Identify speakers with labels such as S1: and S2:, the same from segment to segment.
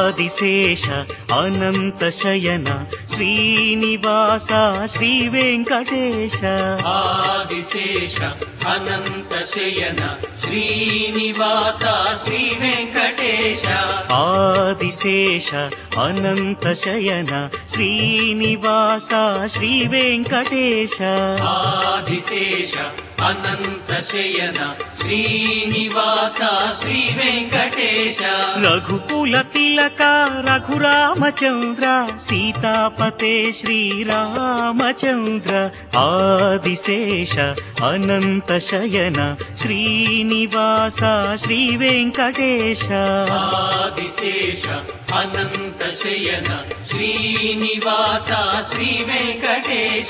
S1: ఆదిశేష అనంత శయన శ్రీనివాస శ్రీ వెంకటేశ
S2: ఆదిశేష అనంత శయన శ్రీనివాస శ్రీ వెంకటేశ
S1: ఆదిశేష అనంత శయన శ్రీనివాస శ్రీ వెంకటేశ
S2: ఆదిశేష అనంత శయన శ్రీనివాస శ్రీ వెంకటేశ
S1: రఘుకుల తిలక రఘురామచంద్ర సీతాపతే శ్రీరామచంద్ర ఆదిశేష అనంత శయన శ్రీనివాస శ్రీ వెంకటేశ
S2: ఆదిశేష అనంత శయన శ్రీనివాస శ్రీ వెంకటేశ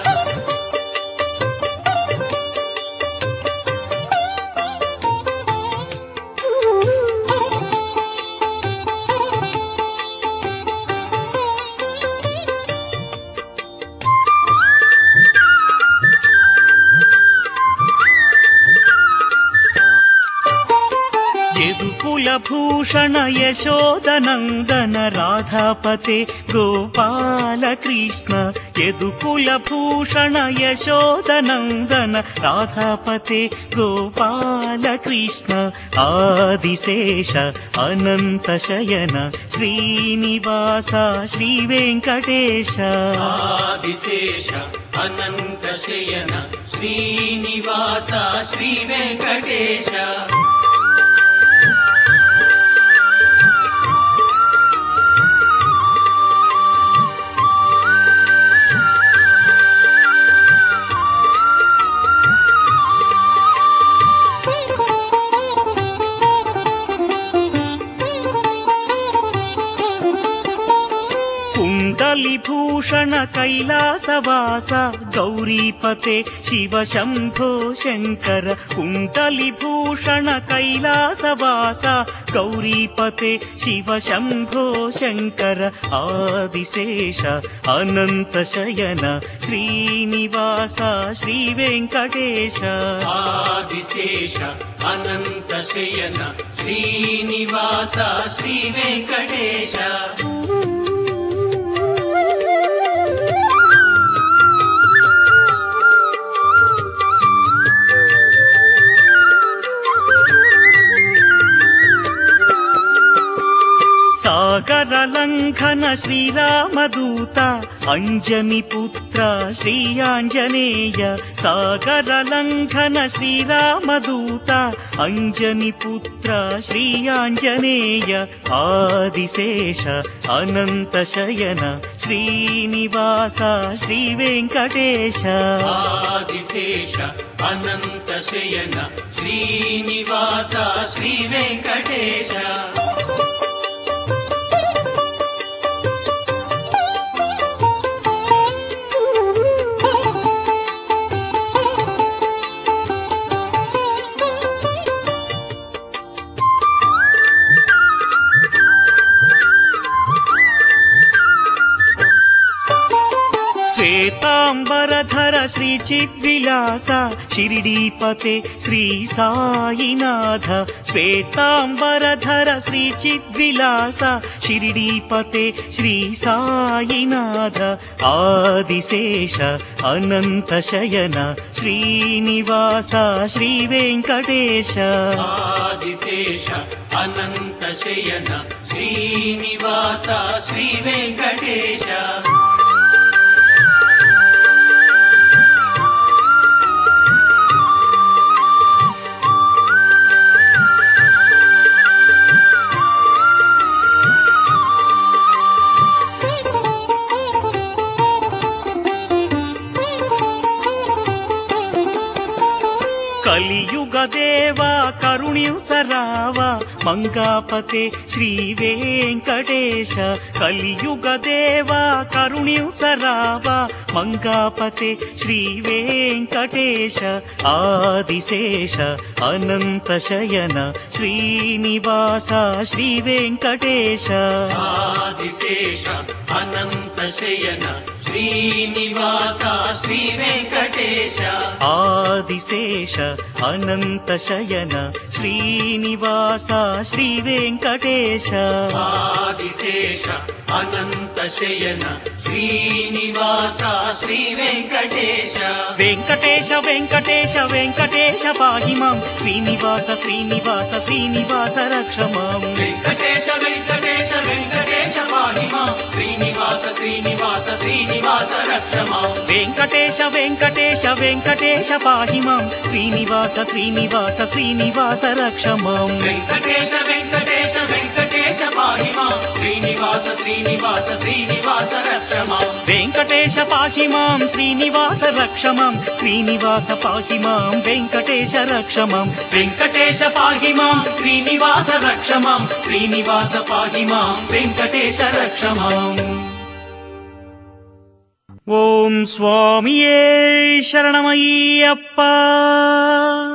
S1: కులభూషణ యశోదనందన రాధాపతే గోపాలకృష్ణ యదుకులభూషణ యశోదనందన రాధాపతే గోపాలకృష్ణ ఆదిశేష అనంత శయన శ్రీనివాస శ్రీ వెంకటేశ
S2: ఆదిశేష అనంత శయన శ్రీనివాస శ్రీ వెంకటేశ
S1: कुण्डलिभूषण कैलासवास गौरीपते शिव शम्भो शङ्कर कुण्डलिभूषण कैलासवास गौरीपते शिव शम्भो शङ्कर आदिशेष अनंत शयन श्रीनिवास श्री वेंकटेश
S2: आदिशेष अनंत शयन श्रीनिवास श्री वेंकटेश
S1: सागर लंघन श्रीरामदूत अंजनी पुत्र श्री आंजनेय सागर लंघन श्रीरामदूत अंजनी पुत्र श्री आंजनेय आदिशेष अनंत शयन श्रीनिवास श्री वेंकटेश
S2: आदिशेष अनंत शयन श्रीनिवास श्री वेंकटेश
S1: श्वेतांबरधर श्री चिद्विलास शिरडीपते श्री साईनाथ श्वेतांबरधर श्री चिद्विलास शिरडीपते श्री साईनाथ आदिशेष अनंत शयन श्रीनिवास श्री वेंकटेश
S2: आदिशेष अनंत शयन श्रीनिवास श्री वेंकटेश
S1: कलियुग देवा करुणिंचरावा मंगापते श्री वेंकटेश कलियुग देवा करुणिंचरावा मंगापते श्री वेंकटेश आदिशेष अनंत शयन श्रीनिवास श्री वेंकटेश
S2: आदिशेष अनंत शयन శ్రీనివాస శ్రీ వెంకటేశ
S1: ఆదిశేష అనంత శయన శ్రీనివాస శ్రీ వెంకటేశ
S2: ఆదిశేష అనంత శయన శ్రీనివాస శ్రీ వెంకటేశ
S1: వెంకటేశ వెంకటేశ వెంకటేశ పాహి మాం శ్రీనివాస శ్రీనివాస శ్రీనివాస రక్ష మాం
S2: వెంకటేశ వెంకటేశ వెంకటేశ పాహి మాం శ్రీనివాస శ్రీనివాస శ్రీనివాస రక్ష మాం
S1: వెంకటేశ వెంకటేశ వెంకటేశ పాహి మాం శ్రీనివాస శ్రీనివాస శ్రీనివాస రక్ష మాం
S2: వెంకటేశ వెంకటేశ వెంకటేశ పాహి మాం శ్రీనివాస శ్రీనివాస శ్రీనివాస రక్ష మాం
S1: వెంకటేశ పాహి మాం శ్రీనివాస రక్ష మాం శ్రీనివాస పాహి మాం వెంకటేశ రక్ష మాం వెంకటేశ పాహి మాం శ్రీనివాస రక్ష మాం శ్రీనివాస పాహి మాం వెంకటేశ రక్ష మాం ఓం స్వామియే శరణమయ్యప్ప.